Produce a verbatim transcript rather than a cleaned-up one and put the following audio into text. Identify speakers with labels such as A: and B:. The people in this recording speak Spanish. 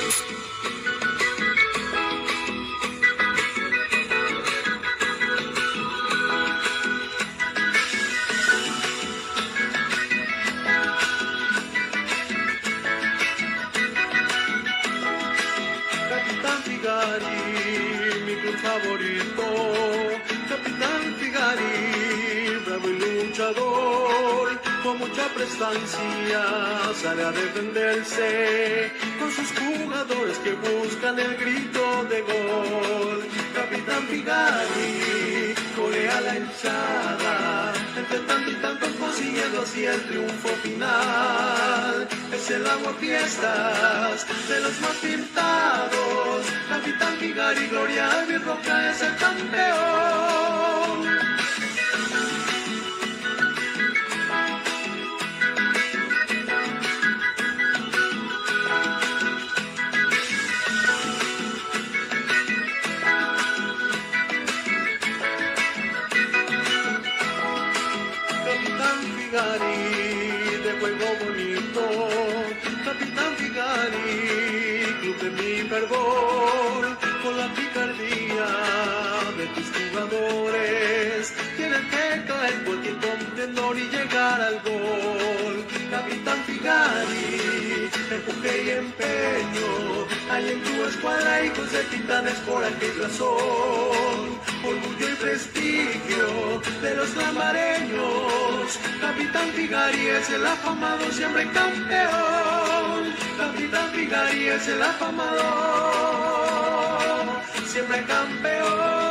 A: Capitán Figari, mi club favorito. Capitán Figari, bravo y luchador, con mucha prestancia sale a defenderse con sus jugadores que buscan el grito de gol. Capitán Figari, colea la hinchada, entre tanto y tantos consiguiendo así el triunfo final. Es el agua fiestas de los más pintados. Capitán Figari, Gloria mi Roca es el campeón. Capitán Figari, de juego bonito. Capitán Figari, club de mi fervor, con la picardía de tus jugadores, tienen que caer cualquier contendor y llegar al gol. Capitán Figari, empuje y empeño, hay en tu escuadra hijos de titanes por aquel razón, orgullo y prestigio de los lamareños. Capitán Figari es el afamado, siempre campeón. Capitán Figari es el afamado, siempre campeón.